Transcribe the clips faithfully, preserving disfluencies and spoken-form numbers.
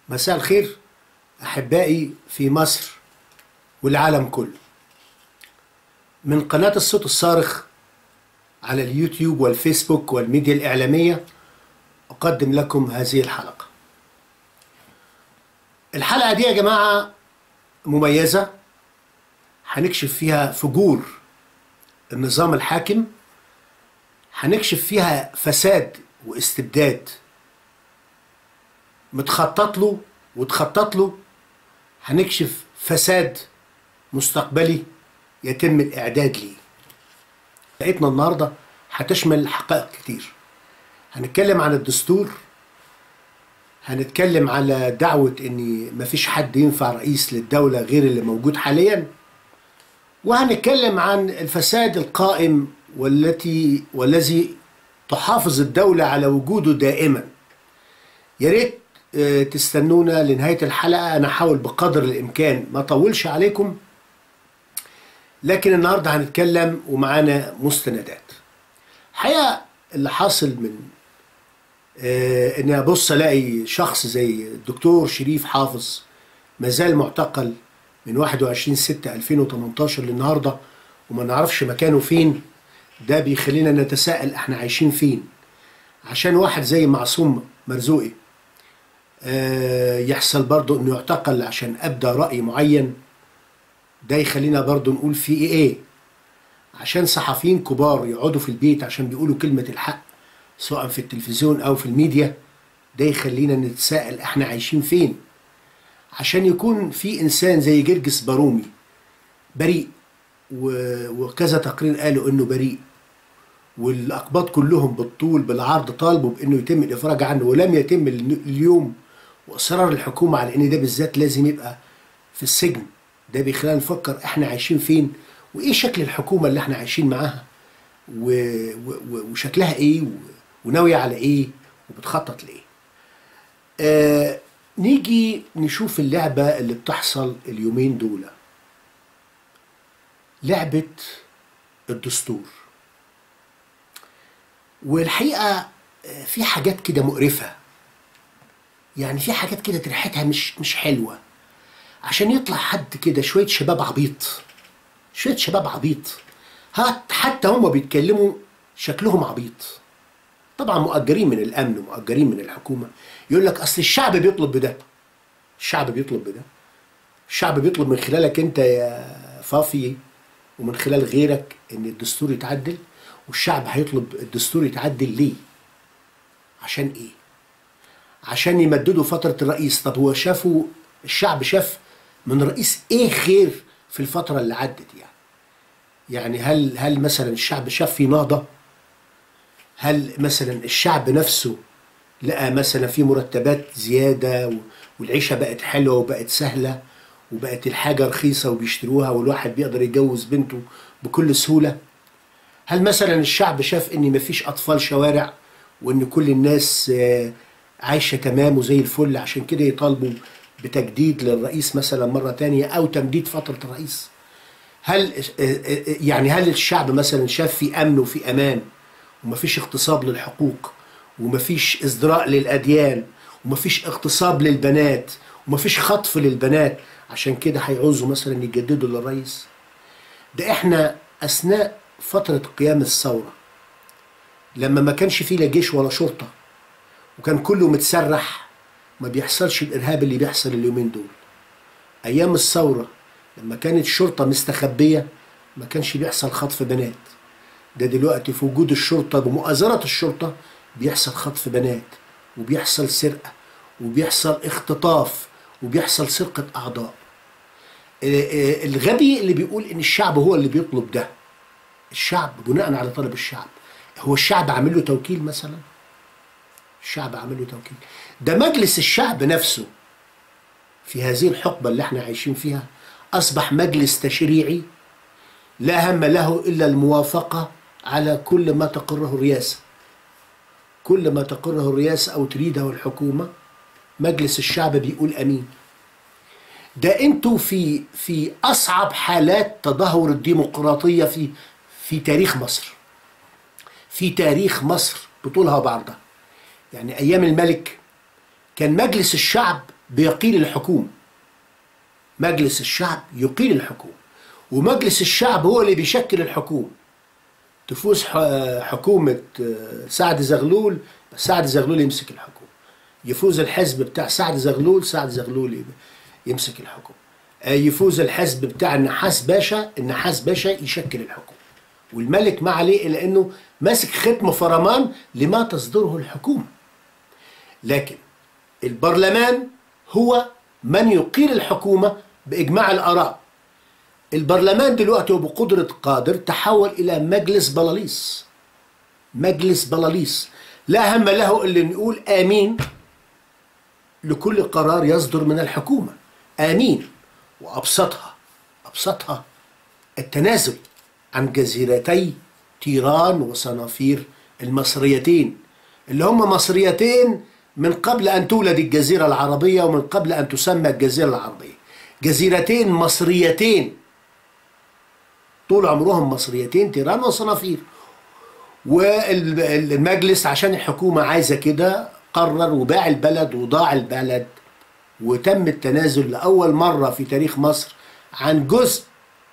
مساء الخير أحبائي في مصر والعالم كله. من قناة الصوت الصارخ على اليوتيوب والفيسبوك والميديا الإعلامية أقدم لكم هذه الحلقة. الحلقة دي يا جماعة مميزة، هنكشف فيها فجور النظام الحاكم، هنكشف فيها فساد واستبداد متخطط له وتخطط له، هنكشف فساد مستقبلي يتم الإعداد ليه. حلقتنا النهاردة هتشمل حقائق كتير. هنتكلم عن الدستور، هنتكلم على دعوة ان مفيش حد ينفع رئيس للدولة غير اللي موجود حاليا، وهنتكلم عن الفساد القائم والتي والذي تحافظ الدولة على وجوده دائما. يا ريت تستنونا لنهاية الحلقة، أنا حاول بقدر الإمكان ما أطولش عليكم، لكن النهاردة هنتكلم ومعانا مستندات. الحقيقة اللي حاصل من آه إني أبص ألاقي شخص زي الدكتور شريف حافظ مازال معتقل من واحد وعشرين ستة ألفين وتمنتاشر للنهاردة وما نعرفش مكانه فين. ده بيخلينا نتساءل احنا عايشين فين. عشان واحد زي معصوم مرزوقي آه يحصل برضو انه يعتقل عشان ابدى رأي معين، ده يخلينا برضو نقول في ايه. عشان صحفيين كبار يقعدوا في البيت عشان بيقولوا كلمة الحق سواء في التلفزيون او في الميديا، ده يخلينا نتساءل احنا عايشين فين. عشان يكون في انسان زي جرجس بارومي بريء، وكذا تقرير قالوا انه بريء، والاقباط كلهم بالطول بالعرض طالبوا بانه يتم الافراج عنه ولم يتم اليوم، واصرار الحكومه على ان ده بالذات لازم يبقى في السجن. ده بيخلينا نفكر احنا عايشين فين، وايه شكل الحكومه اللي احنا عايشين معاها، وشكلها ايه، وناويه على ايه، وبتخطط لايه. آه نيجي نشوف اللعبه اللي بتحصل اليومين دول، لعبه الدستور. والحقيقه في حاجات كده مقرفه، يعني في حاجات كده ريحتها مش مش حلوه، عشان يطلع حد كده شويه شباب عبيط، شويه شباب عبيط حتى هم بيتكلموا شكلهم عبيط، طبعا مؤجرين من الامن ومؤجرين من الحكومه. يقول لك اصل الشعب بيطلب بده، الشعب بيطلب بده، الشعب بيطلب من خلالك انت يا فافي ومن خلال غيرك ان الدستور يتعدل. والشعب هيطلب الدستور يتعدل ليه؟ عشان ايه؟ عشان يمددوا فترة الرئيس. طب هو شافوا، الشعب شاف من رئيس ايه خير في الفترة اللي عدت؟ يعني يعني هل هل مثلا الشعب شاف في نهضة؟ هل مثلا الشعب نفسه لقى مثلا في مرتبات زيادة والعيشة بقت حلوة وبقت سهلة وبقت الحاجة رخيصة وبيشتروها والواحد بيقدر يجوز بنته بكل سهولة؟ هل مثلا الشعب شاف ان مفيش اطفال شوارع وان كل الناس عايشة تمام وزي الفل عشان كده يطالبوا بتجديد للرئيس مثلا مرة تانية او تمديد فترة الرئيس؟ هل يعني هل الشعب مثلا شاف في امن وفي امان ومفيش اغتصاب للحقوق ومفيش ازدراء للاديان ومفيش اغتصاب للبنات ومفيش خطف للبنات عشان كده هيعوزوا مثلا يجددوا للرئيس؟ ده احنا اثناء فترة قيام الثورة لما ما كانش فيه لا جيش ولا شرطة وكان كله متسرح، ما بيحصلش الارهاب اللي بيحصل اليومين دول. ايام الثورة لما كانت الشرطة مستخبية ما كانش بيحصل خطف بنات. ده دلوقتي في وجود الشرطة بمؤازرة الشرطة بيحصل خطف بنات وبيحصل سرقة وبيحصل اختطاف وبيحصل سرقة أعضاء. الغبي اللي بيقول إن الشعب هو اللي بيطلب ده، الشعب بناء على طلب الشعب، هو الشعب عامل له توكيل مثلا؟ الشعب عامل له توكيل؟ ده مجلس الشعب نفسه في هذه الحقبة اللي احنا عايشين فيها أصبح مجلس تشريعي لا هم له إلا الموافقة على كل ما تقره الرئاسة. كل ما تقره الرئاسة أو تريده الحكومة مجلس الشعب بيقول أمين. ده انتوا في في أصعب حالات تدهور الديمقراطية في في تاريخ مصر، في تاريخ مصر بطولها وبعرضها. يعني أيام الملك كان مجلس الشعب بيقيل الحكومة. مجلس الشعب يقيل الحكومة، ومجلس الشعب هو اللي بيشكل الحكومة. تفوز حكومة سعد زغلول، سعد زغلول يمسك الحكومة. يفوز الحزب بتاع سعد زغلول، سعد زغلول يمسك الحكومة. يفوز الحزب بتاع النحاس باشا، النحاس باشا يشكل الحكومة. والملك ما عليه إلا أنه ماسك ختم فرمان لما تصدره الحكومة. لكن البرلمان هو من يقيل الحكومة بإجماع الآراء. البرلمان دلوقتي وبقدرة قادر تحول إلى مجلس بلاليص. مجلس بلاليص لا هم له إلا نقول آمين لكل قرار يصدر من الحكومة. آمين. وأبسطها أبسطها التنازل عن جزيرتي تيران وصنافير المصريتين، اللي هم مصريتين من قبل أن تولد الجزيرة العربية ومن قبل أن تسمى الجزيرة العربية. جزيرتين مصريتين طول عمرهم مصريتين، تيران وصنافير. والمجلس عشان الحكومة عايزة كده قرر وباع البلد وضاع البلد، وتم التنازل لأول مرة في تاريخ مصر عن جزء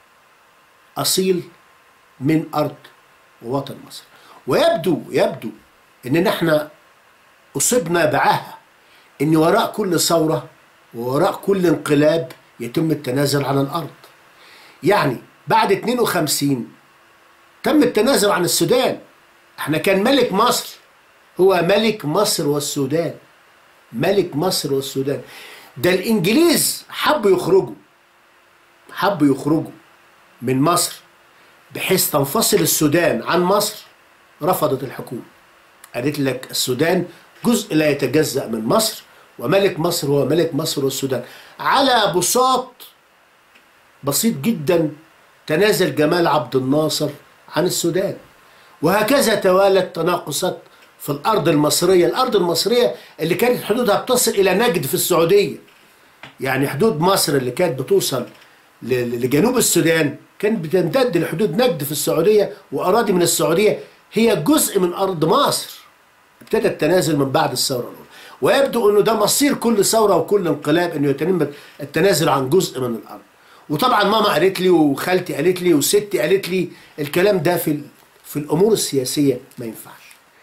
أصيل من أرض ووطن مصر. ويبدو يبدو إن نحن أصبنا بعاهة إن وراء كل ثورة ووراء كل انقلاب يتم التنازل عن الأرض. يعني بعد اتنين وخمسين تم التنازل عن السودان. احنا كان ملك مصر هو ملك مصر والسودان، ملك مصر والسودان. ده الإنجليز حبوا يخرجوا حبوا يخرجوا من مصر بحيث تنفصل السودان عن مصر. رفضت الحكومة، قالت لك السودان جزء لا يتجزأ من مصر، وملك مصر هو ملك مصر والسودان. على بساط بسيط جدا تنازل جمال عبد الناصر عن السودان. وهكذا توالت تناقصات في الأرض المصرية. الأرض المصرية اللي كانت حدودها بتصل إلى نجد في السعودية، يعني حدود مصر اللي كانت بتوصل لجنوب السودان كانت بتمتد لحدود نجد في السعودية، وأراضي من السعودية هي جزء من أرض مصر. ابتدى التنازل من بعد الثورة الأولى، ويبدو أنه ده مصير كل ثورة وكل انقلاب، أنه يتم التنازل عن جزء من الأرض. وطبعا ماما قالت لي وخالتي قالت لي وستي قالت لي الكلام ده في في الأمور السياسية ما ينفعش.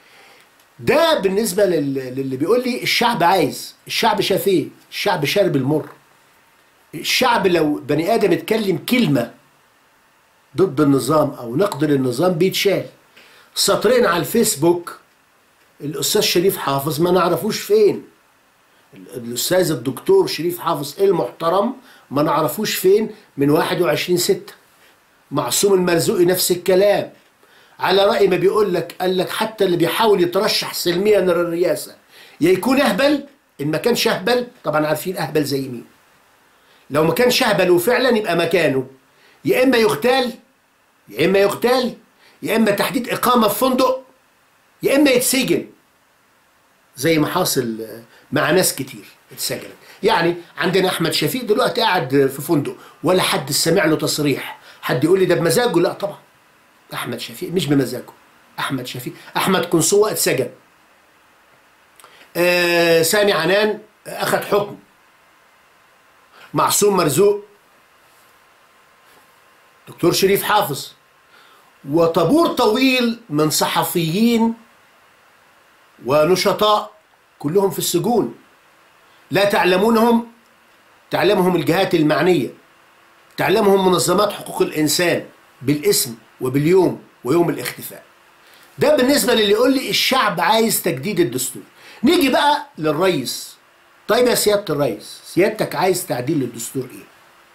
ده بالنسبة للي بيقول لي الشعب عايز. الشعب شاف ايه؟ الشعب شارب المر. الشعب لو بني آدم اتكلم كلمة ضد النظام أو نقد للنظام بيتشال. سطرين على الفيسبوك الأستاذ شريف حافظ ما نعرفوش فين، الأستاذ الدكتور شريف حافظ المحترم ما نعرفوش فين من واحد وعشرين ستة. معصوم المرزوقي نفس الكلام، على رأي ما بيقول لك، قال لك حتى اللي بيحاول يترشح سلميا للرئاسة يا يكون أهبل، إن ما كانش أهبل طبعا عارفين أهبل زي مين. لو ما كانش أهبل وفعلا يبقى مكانه يا إما يغتال يا إما يغتال يا إما تحديد إقامة في فندق يا إما يتسجن، زي ما حاصل مع ناس كتير اتسجنت. يعني عندنا أحمد شفيق دلوقتي قاعد في فندق ولا حد سمع له تصريح. حد يقول لي ده بمزاجه؟ لا طبعا، أحمد شفيق مش بمزاجه. أحمد شفيق أحمد قنصوة اتسجن. آه سامي عنان أخذ حكم. معصوم مرزوق، دكتور شريف حافظ، وطابور طويل من صحفيين ونشطاء كلهم في السجون. لا تعلمونهم، تعلمهم الجهات المعنية، تعلمهم منظمات حقوق الإنسان بالاسم وباليوم ويوم الاختفاء. ده بالنسبة للي يقول لي الشعب عايز تجديد الدستور. نيجي بقى للرئيس. طيب يا سيادة الرئيس، سيادتك عايز تعديل للدستور ايه؟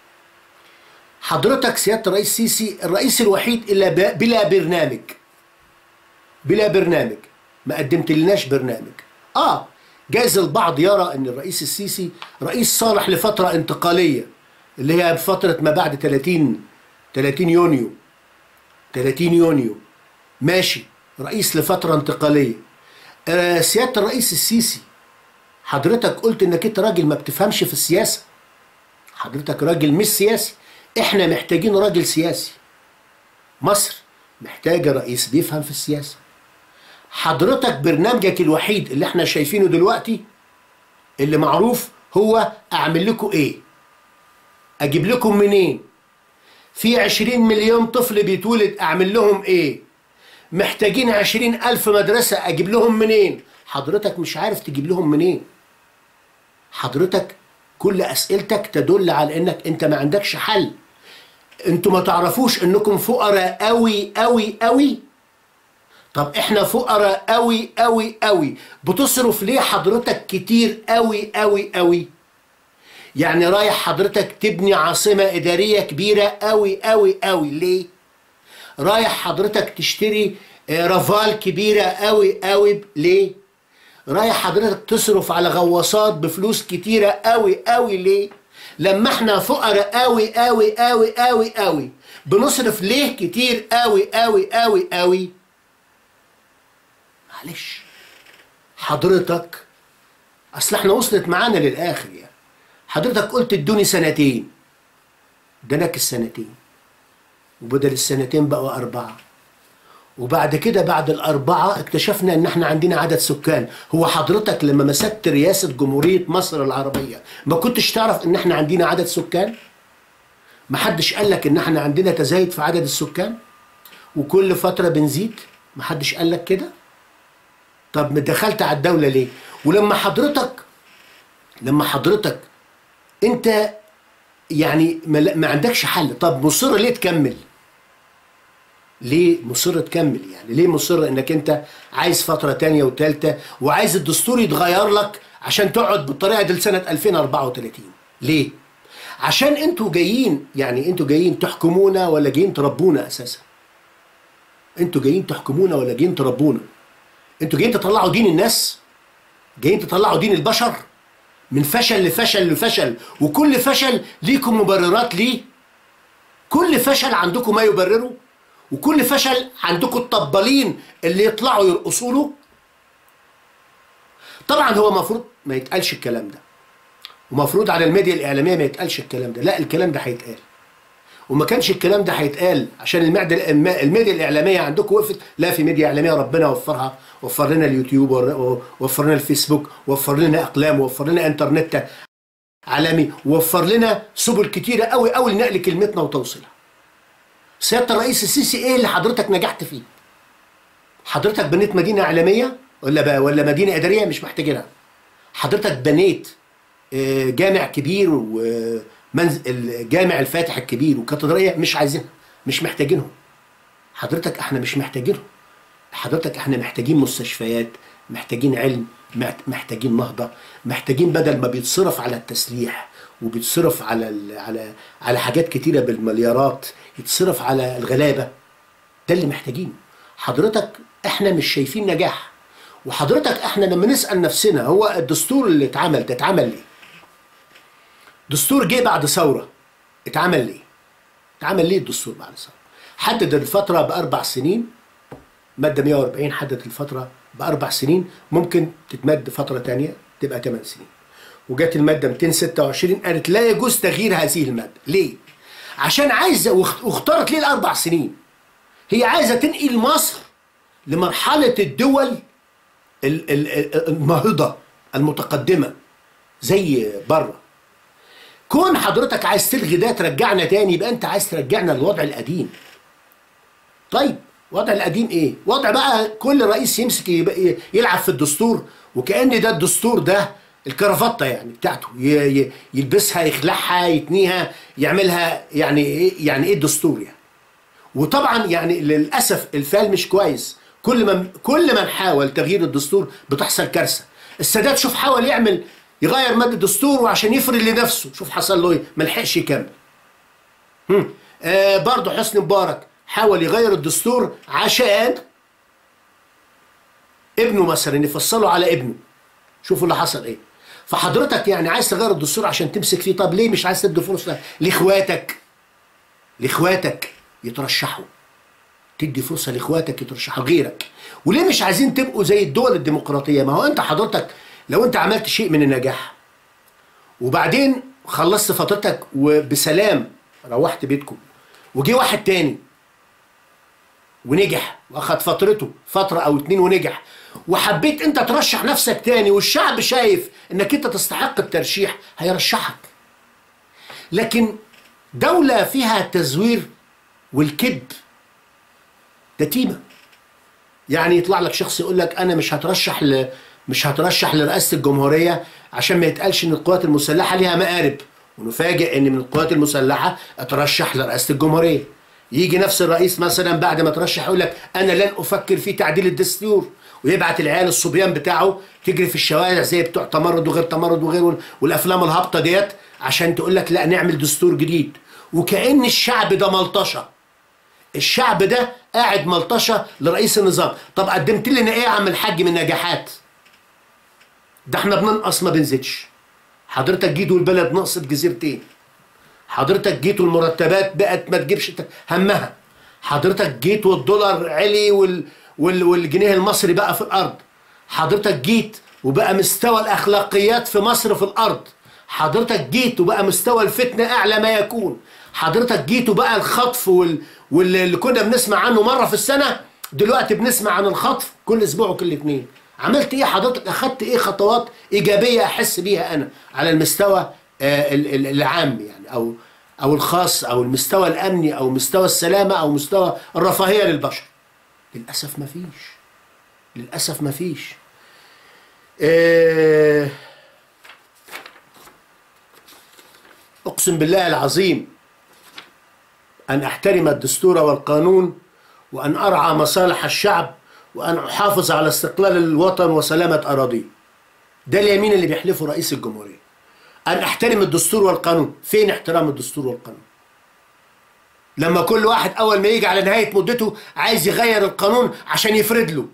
حضرتك سيادة الرئيس السيسي الرئيس الوحيد إلا بلا برنامج. بلا برنامج، ما قدمت لناش برنامج. اه جايز البعض يرى ان الرئيس السيسي رئيس صالح لفترة انتقالية، اللي هي فترة ما بعد ثلاثين يونيو. ثلاثين يونيو ماشي، رئيس لفترة انتقالية. آه سيادة الرئيس السيسي، حضرتك قلت انك انت راجل ما بتفهمش في السياسة. حضرتك راجل مش سياسي. احنا محتاجين راجل سياسي. مصر محتاجة رئيس بيفهم في السياسة. حضرتك برنامجك الوحيد اللي احنا شايفينه دلوقتي اللي معروف هو اعمل لكم ايه؟ اجيب لكم منين؟ في عشرين مليون طفل بيتولد اعمل لهم ايه؟ محتاجين عشرين الف مدرسة اجيب لهم منين؟ حضرتك مش عارف تجيب لهم منين. حضرتك كل اسئلتك تدل على انك انت ما عندكش حل. انتوا ما تعرفوش انكم فقراء قوي قوي قوي؟ طب احنا فقراء قوي قوي قوي، بتصرف ليه حضرتك كتير قوي قوي قوي؟ يعني رايح حضرتك تبني عاصمة إدارية كبيرة قوي قوي قوي، ليه؟ رايح حضرتك تشتري رافال كبيرة قوي قوي، ليه؟ رايح حضرتك تصرف على غواصات بفلوس كتيرة قوي قوي، ليه؟ لما احنا فقراء قوي قوي قوي قوي قوي بنصرف ليه كتير قوي قوي قوي قوي؟ معلش حضرتك، اصل احنا وصلت معانا للاخر يعني. حضرتك قلت ادوني سنتين، ادانك السنتين وبدل السنتين بقوا اربعه، وبعد كده بعد الاربعه اكتشفنا ان احنا عندنا عدد سكان. هو حضرتك لما مسكت رئاسه جمهوريه مصر العربيه ما كنتش تعرف ان احنا عندنا عدد سكان؟ ما حدش قال لك ان احنا عندنا تزايد في عدد السكان وكل فتره بنزيد؟ ما حدش قال لك كده؟ طب دخلت على الدوله ليه؟ ولما حضرتك لما حضرتك انت يعني ما عندكش حل، طب مصر ليه تكمل؟ ليه مصر تكمل؟ يعني ليه مصر انك انت عايز فترة تانية وتالتة وعايز الدستور يتغير لك عشان تقعد بالطريقة دي لسنة ألفين وأربعة وثلاثين؟ ليه؟ عشان انتوا جايين، يعني انتوا جايين تحكمونا ولا جايين تربونا اساسا؟ انتوا جايين تحكمونا ولا جايين تربونا؟ انتوا جايين تطلعوا دين الناس؟ جايين تطلعوا دين البشر؟ من فشل لفشل لفشل، وكل فشل ليكم مبررات ليه؟ كل فشل عندكم ما يبرره، وكل فشل عندكم الطبالين اللي يطلعوا يرقصوا له. طبعا هو المفروض ما يتقالش الكلام ده، ومفروض على الميديا الاعلاميه ما يتقالش الكلام ده، لا الكلام ده هيتقال. وما كانش الكلام ده هيتقال عشان الميديا الميديا الاعلاميه عندكم وقفت، لا في ميديا اعلاميه ربنا وفرها، وفر لنا اليوتيوب ووفر لنا الفيسبوك ووفر لنا اقلام ووفر لنا انترنت عالمي ووفر لنا سبل كتيره قوي قوي لنقل كلمتنا وتوصيلها. سياده الرئيس السيسي ايه اللي حضرتك نجحت فيه؟ حضرتك بنيت مدينه اعلاميه ولا بقى ولا مدينه اداريه؟ مش محتاجينها. حضرتك بنيت جامع كبير ومنزل الجامع الفاتح الكبير وكاتدرائيه، مش عايزينها، مش محتاجينهم. حضرتك احنا مش محتاجينهم. حضرتك احنا محتاجين مستشفيات، محتاجين علم، محتاجين نهضه، محتاجين بدل ما بيتصرف على التسليح وبيتصرف على على على حاجات كتيره بالمليارات يتصرف على الغلابه. ده اللي محتاجينه. حضرتك احنا مش شايفين نجاح. وحضرتك احنا لما نسال نفسنا هو الدستور اللي اتعمل ده اتعمل ليه؟ دستور جه بعد ثوره، اتعمل ليه؟ اتعمل ليه الدستور بعد ثوره؟ حدد الفتره باربع سنين، ماده مئة وأربعين حدد الفتره باربع سنين، ممكن تتمد فتره ثانيه تبقى ثمان سنين. وجت الماده مئتين وستة وعشرين قالت لا يجوز تغيير هذه الماده، ليه؟ عشان عايزه، واختارت ليه الاربع سنين؟ هي عايزه تنقل مصر لمرحله الدول الناهضه المتقدمه زي بره. كون حضرتك عايز تلغي ده ترجعنا تاني، يبقى انت عايز ترجعنا للوضع القديم. طيب الوضع القديم ايه؟ وضع بقى كل رئيس يمسك يلعب في الدستور، وكأن ده الدستور ده الكرافته يعني بتاعته، يلبسها يخلعها يتنيها يعملها، يعني ايه يعني ايه الدستور يعني؟ وطبعا يعني للاسف الفال مش كويس. كل ما كل ما نحاول تغيير الدستور بتحصل كارثه. السادات شوف حاول يعمل يغير ماده الدستور وعشان يفرض لنفسه، شوف حصل له ايه؟ ما لحقش يكمل. هم آه برضه حسني مبارك حاول يغير الدستور عشان ابنه مثلا يفصله على ابنه، شوفوا اللي حصل ايه. فحضرتك يعني عايز تغير الدستور عشان تمسك فيه، طب ليه مش عايز تدي فرصه لاخواتك لاخواتك يترشحوا؟ تدي فرصه لاخواتك يترشحوا غيرك. وليه مش عايزين تبقوا زي الدول الديمقراطيه؟ ما هو انت حضرتك لو انت عملت شيء من النجاح وبعدين خلصت فترتك وبسلام روحت بيتكم، وجي واحد تاني ونجح واخد فترته فتره او اتنين ونجح، وحبيت انت ترشح نفسك تاني والشعب شايف انك انت تستحق الترشيح، هيرشحك. لكن دولة فيها تزوير والكذب ده تيمة. يعني يطلع لك شخص يقول لك انا مش هترشح ل... مش هترشح لرئاسة الجمهورية عشان ما يتقالش ان القوات المسلحة ليها مآرب، ونفاجئ ان من القوات المسلحة اترشح لرئاسة الجمهورية. يجي نفس الرئيس مثلا بعد ما ترشح يقول لك انا لن افكر في تعديل الدستور، ويبعت العيال الصبيان بتاعه تجري في الشوارع زي بتوع تمرد وغير تمرد وغير والافلام الهابطه ديت عشان تقول لك لا نعمل دستور جديد. وكأن الشعب ده ملطشه، الشعب ده قاعد ملطشه لرئيس النظام. طب قدمت لنا ايه يا عم الحاج من نجاحات؟ ده احنا بننقص ما بنزيدش. حضرتك جيتوا البلد نقصت جزيرتين، حضرتك جيتوا المرتبات بقت ما تجيبش همها، حضرتك جيت والدولار علي وال... وال... والجنيه المصري بقى في الارض، حضرتك جيت وبقى مستوى الاخلاقيات في مصر في الارض، حضرتك جيت وبقى مستوى الفتنه اعلى ما يكون، حضرتك جيت وبقى الخطف وال... واللي كنا بنسمع عنه مره في السنه دلوقتي بنسمع عن الخطف كل اسبوع وكل اتنين. عملت ايه حضرتك؟ اخدت ايه خطوات ايجابيه احس بيها انا على المستوى آه العام يعني او او الخاص او المستوى الامني او مستوى السلامه او مستوى الرفاهيه للبشر؟ للاسف ما فيش، للاسف ما فيش. آه اقسم بالله العظيم ان احترم الدستور والقانون، وان ارعى مصالح الشعب، وان احافظ على استقلال الوطن وسلامه اراضيه. ده اليمين اللي بيحلفه رئيس الجمهوريه، ان احترم الدستور والقانون. فين احترام الدستور والقانون؟ لما كل واحد اول ما يجي على نهايه مدته عايز يغير القانون عشان يفرد له.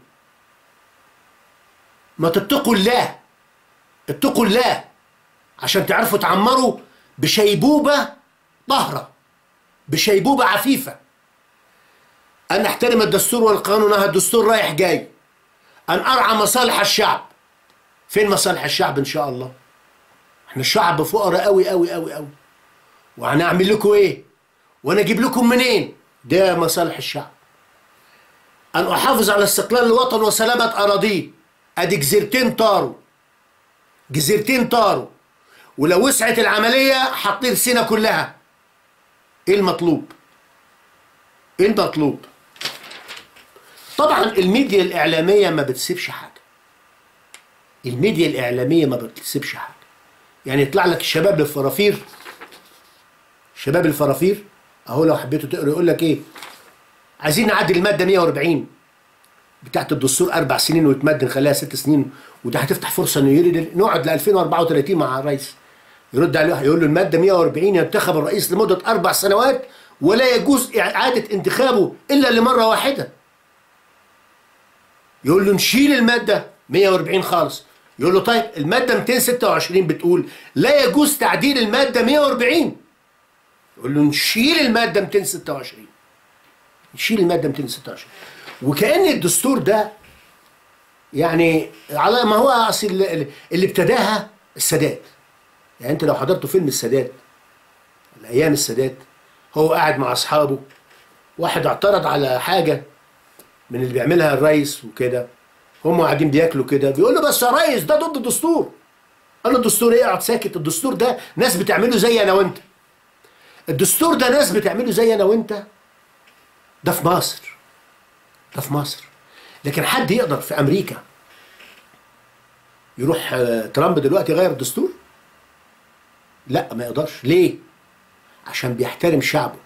ما تتقوا الله، اتقوا الله عشان تعرفوا تعمروا بشيبوبه طاهره، بشيبوبه عفيفه. ان احترم الدستور والقانون، ها الدستور رايح جاي. ان ارعى مصالح الشعب. فين مصالح الشعب ان شاء الله؟ احنا الشعب فقراء قوي قوي قوي قوي، وهنعمل لكم ايه؟ وانا اجيب لكم منين؟ ده مصالح الشعب. ان احافظ على استقلال الوطن وسلامه اراضيه. ادي جزيرتين طاروا، جزيرتين طاروا، ولو وسعت العمليه هتطير سينا كلها. ايه المطلوب؟ ايه المطلوب؟ طبعا الميديا الاعلاميه ما بتسيبش حاجه، الميديا الاعلاميه ما بتسيبش حاجه. يعني يطلع لك الشباب الفرافير، شباب الفرافير اهو لو حبيتوا تقروا يقول لك ايه؟ عايزين نعدل الماده مية واربعين بتاعت الدستور اربع سنين ويتمد نخليها ست سنين، وده هتفتح فرصه انه نقعد ل ألفين واربعة وتلاتين مع الرئيس. يرد عليه يقول له الماده مية واربعين ينتخب الرئيس لمده اربع سنوات ولا يجوز اعاده انتخابه الا لمره واحده. يقول له نشيل الماده مية واربعين خالص. يقول له طيب الماده ميتين وستة وعشرين بتقول لا يجوز تعديل الماده مية واربعين. يقول له نشيل الماده ميتين وستة وعشرين، نشيل الماده ميتين وستة وعشرين. وكأن الدستور ده يعني على ما هو اصل اللي ابتداها السادات. يعني انت لو حضرتوا فيلم السادات الايام السادات، هو قاعد مع اصحابه، واحد اعترض على حاجه من اللي بيعملها الرئيس وكده، هم قاعدين بياكلوا كده، بيقول له بس يا ريس ده ضد الدستور. قال له الدستور ايه؟ اقعد ساكت. الدستور ده ناس بتعمله زي انا وانت، الدستور ده ناس بتعمله زي انا وانت. ده في مصر، ده في مصر. لكن حد يقدر في امريكا يروح ترامب دلوقتي يغير الدستور؟ لا ما يقدرش. ليه؟ عشان بيحترم شعبه.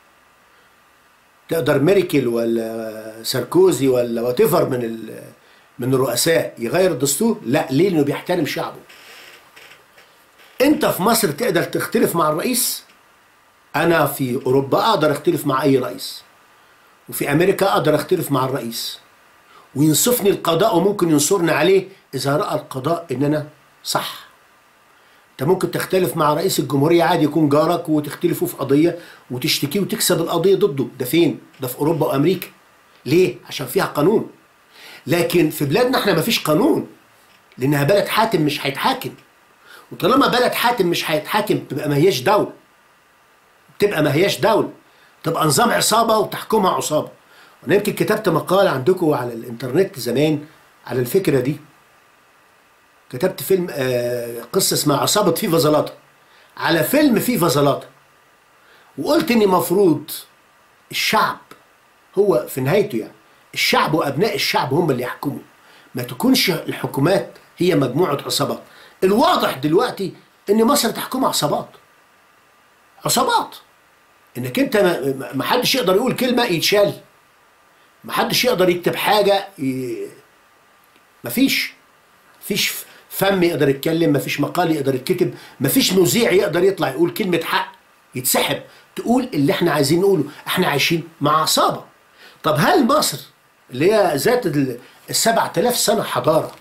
تقدر ميركل ولا ساركوزي ولا واتيفر من من الرؤساء يغير الدستور؟ لا. ليه؟ لانه بيحترم شعبه. انت في مصر تقدر تختلف مع الرئيس، انا في اوروبا اقدر اختلف مع اي رئيس، وفي امريكا اقدر اختلف مع الرئيس وينصفني القضاء وممكن ينصرني عليه اذا راى القضاء ان انا صح. انت ممكن تختلف مع رئيس الجمهوريه عادي يكون جارك وتختلفوا في قضيه وتشتكيه وتكسب القضيه ضده. ده فين؟ ده في اوروبا وامريكا. ليه؟ عشان فيها قانون. لكن في بلادنا احنا مفيش قانون، لانها بلد حاكم مش هيتحاكم. وطالما بلد حاكم مش هيتحاكم تبقى ما هياش دوله، تبقى ما هياش دوله، تبقى نظام عصابه وتحكمها عصابه. انا يمكن كتبت مقال عندكم على الانترنت زمان على الفكره دي. كتبت فيلم آه قصه اسمها عصابه فيفا زلاطه، على فيلم فيفا زلاطه، وقلت ان مفروض الشعب هو في نهايته يعني الشعب وابناء الشعب هم اللي يحكموا، ما تكونش الحكومات هي مجموعه عصابات. الواضح دلوقتي ان مصر تحكمها عصابات عصابات، انك انت ما حدش يقدر يقول كلمه يتشال، ما حدش يقدر يكتب حاجه ي... ما فيش فيش فم يقدر يتكلم، ما فيش مقال يقدر يتكتب، ما فيش مذيع يقدر يطلع يقول كلمه حق يتسحب تقول اللي احنا عايزين نقوله. احنا عايشين مع عصابه. طب هل مصر اللي هي ذات السبعة آلاف سنه حضاره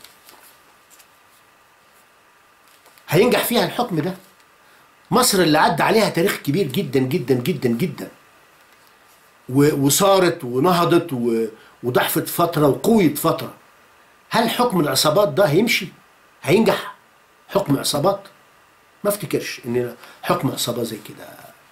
هينجح فيها الحكم ده؟ مصر اللي عدى عليها تاريخ كبير جدا جدا جدا جدا، وصارت ونهضت وضعفت فتره وقويت فتره، هل حكم العصابات ده هيمشي؟ هينجح حكم عصابات؟ ما افتكرش ان حكم عصابه زي كده.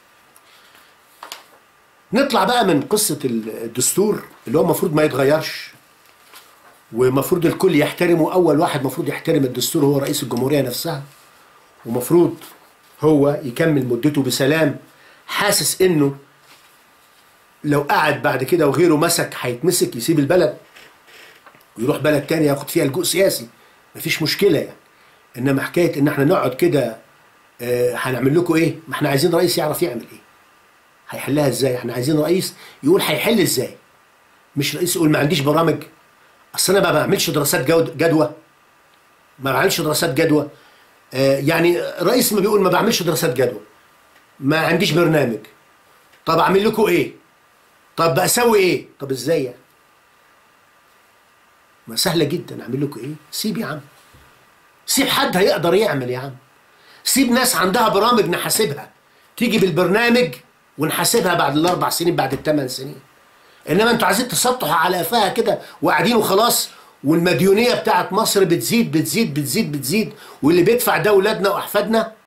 نطلع بقى من قصه الدستور اللي هو المفروض ما يتغيرش ومفروض الكل يحترمه. اول واحد مفروض يحترم الدستور هو رئيس الجمهوريه نفسها، ومفروض هو يكمل مدته بسلام، حاسس انه لو قعد بعد كده وغيره مسك هيتمسك، يسيب البلد ويروح بلد تاني ياخد فيها لجوء سياسي، مفيش مشكله يعني. انما حكايه ان احنا نقعد كده آه هنعمل لكم ايه؟ ما احنا عايزين رئيس يعرف يعمل ايه، هيحلها ازاي؟ احنا عايزين رئيس يقول هيحل ازاي، مش رئيس يقول ما عنديش برامج. اصل انا ما بعملش دراسات جدوى، ما بعملش دراسات جدوى آه يعني رئيس ما بيقول ما بعملش دراسات جدوى، ما عنديش برنامج. طب اعمل لكم ايه؟ طب اسوي ايه؟ طب ازاي يعني؟ ما سهله جدا. اعمل لكم ايه؟ سيب يا عم، سيب حد هيقدر يعمل يا عم، سيب ناس عندها برامج نحاسبها، تيجي بالبرنامج ونحاسبها بعد الاربع سنين بعد الثمان سنين. انما انتوا عايزين تسطحوا على قفاها كده وقاعدين وخلاص، والمديونيه بتاعت مصر بتزيد بتزيد بتزيد بتزيد، واللي بيدفع ده اولادنا واحفادنا.